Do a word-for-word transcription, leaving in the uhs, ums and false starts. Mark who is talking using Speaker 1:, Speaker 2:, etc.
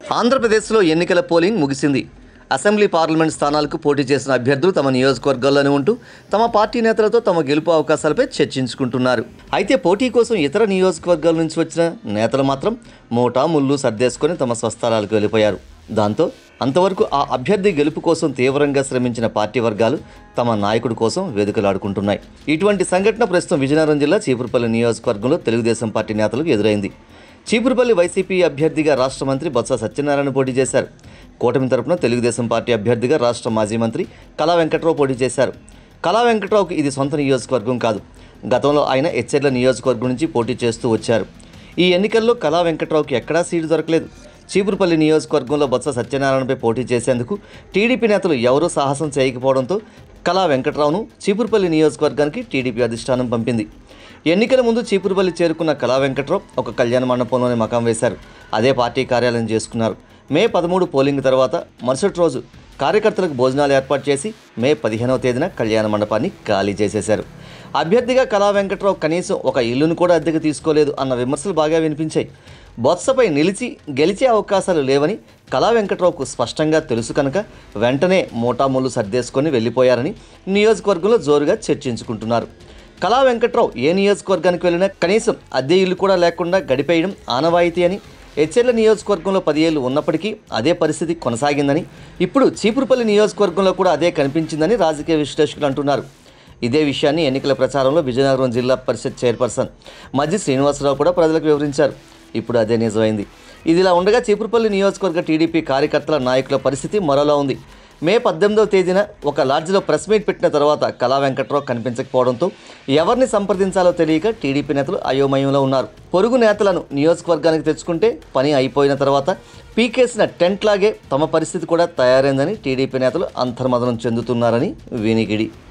Speaker 1: ఆంధ్రప్రదేశ్లో ఎన్నికల పోలింగ్ ముగిసింది. అసెంబ్లీ, పార్లమెంట్ స్థానాలకు పోటీ చేసిన అభ్యర్థులు తమ నియోజకవర్గాల్లోనే ఉంటూ తమ పార్టీ నేతలతో తమ గెలుపు అవకాశాలపై చర్చించుకుంటున్నారు. అయితే పోటీ కోసం ఇతర నియోజకవర్గాల నుంచి వచ్చిన నేతలు మాత్రం మూటా ముళ్ళు సర్దేసుకొని తమ స్వస్థలాలకు వెళ్ళిపోయారు. దాంతో అంతవరకు ఆ అభ్యర్థి గెలుపు కోసం తీవ్రంగా శ్రమించిన పార్టీ వర్గాలు తమ నాయకుడి కోసం వేదికలాడుకుంటున్నాయి. ఇటువంటి సంఘటన ప్రస్తుతం విజయనగరం జిల్లా చీపురుపల్లి నియోజకవర్గంలో తెలుగుదేశం పార్టీ నేతలకు ఎదురైంది. చీపురుపల్లి వైసీపీ అభ్యర్థిగా రాష్ట్ర మంత్రి బొత్స సత్యనారాయణ పోటీ చేశారు. కూటమి తరపున తెలుగుదేశం పార్టీ అభ్యర్థిగా రాష్ట్ర మాజీ మంత్రి కళా వెంకట్రావు పోటీ చేశారు. కళా వెంకట్రావుకి ఇది సొంత నియోజకవర్గం కాదు. గతంలో ఆయన ఎచ్చెర్ల నియోజకవర్గం నుంచి పోటీ చేస్తూ వచ్చారు. ఈ ఎన్నికల్లో కళా వెంకట్రావుకి ఎక్కడా సీటు దొరకలేదు. చీపురుపల్లి నియోజకవర్గంలో బొత్స సత్యనారాయణపై పోటీ చేసేందుకు టీడీపీ నేతలు ఎవరూ సాహసం చేయకపోవడంతో కళా వెంకట్రావును చీపురుపల్లి నియోజకవర్గానికి టీడీపీ అధిష్టానం పంపింది. ఎన్నికల ముందు చీపురుపల్లి చేరుకున్న కళా వెంకట్రావు ఒక కళ్యాణ మండపంలోనే మకాం వేశారు. అదే పార్టీ కార్యాలయం చేసుకున్నారు. మే పదమూడు పోలింగ్ తర్వాత మరుసటి రోజు కార్యకర్తలకు భోజనాలు ఏర్పాటు చేసి మే పదిహేనవ తేదీన కళ్యాణ మండపాన్ని ఖాళీ చేసేశారు. అభ్యర్థిగా కళా వెంకట్రావు కనీసం ఒక ఇల్లును కూడా అద్దెకు తీసుకోలేదు అన్న విమర్శలు బాగా వినిపించాయి. బొత్సపై నిలిచి గెలిచే అవకాశాలు లేవని కళా వెంకట్రావుకు స్పష్టంగా తెలుసు కనుక వెంటనే మోటామూలు సర్దేసుకొని వెళ్ళిపోయారని నియోజకవర్గంలో జోరుగా చర్చించుకుంటున్నారు. కళా వెంకట్రావు ఏ నియోజకవర్గానికి వెళ్ళినా కనీసం అద్దె ఇల్లు కూడా లేకుండా గడిపేయడం ఆనవాయితీ అని, ఎచ్చెర్ల నియోజకవర్గంలో పది ఏళ్ళు ఉన్నప్పటికీ అదే పరిస్థితి కొనసాగిందని, ఇప్పుడు చీపురుపల్లి నియోజకవర్గంలో కూడా అదే కనిపించిందని రాజకీయ విశ్లేషకులు అంటున్నారు. ఇదే విషయాన్ని ఎన్నికల ప్రచారంలో విజయనగరం జిల్లా పరిషత్ చైర్పర్సన్ మజ్జి శ్రీనివాసరావు కూడా ప్రజలకు వివరించారు. ఇప్పుడు అదే నిజమైంది. ఇదిలా ఉండగా చీపురుపల్లి నియోజకవర్గ టీడీపీ కార్యకర్తల, నాయకుల పరిస్థితి మరోలా ఉంది. మే పద్దెనిమిదవ తేదీన ఒక లాడ్జిలో ప్రెస్ మీట్ పెట్టిన తర్వాత కళా వెంకట్రావు కనిపించకపోవడంతో ఎవరిని సంప్రదించాలో తెలియక టీడీపీ నేతలు అయోమయంలో ఉన్నారు. పొరుగు నేతలను నియోజకవర్గానికి తెచ్చుకుంటే పని అయిపోయిన తర్వాత పీకేసిన టెంట్ లాగే తమ పరిస్థితి కూడా తయారైందని టీడీపీ నేతలు అంతర్మదనం చెందుతున్నారని వినికిడి.